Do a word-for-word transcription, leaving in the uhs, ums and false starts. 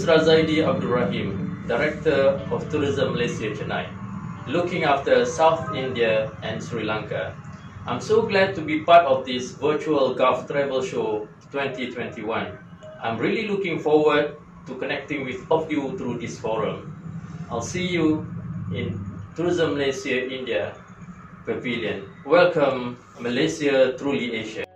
RAZAIDI RAHIM, Director of Tourism Malaysia, Chennai, looking after South India and Sri Lanka. I'm so glad to be part of this virtual Gulf Travel Show twenty twenty-one. I'm really looking forward to connecting with all of you through this forum. I'll see you in Tourism Malaysia India Pavilion. Welcome, Malaysia, truly Asia.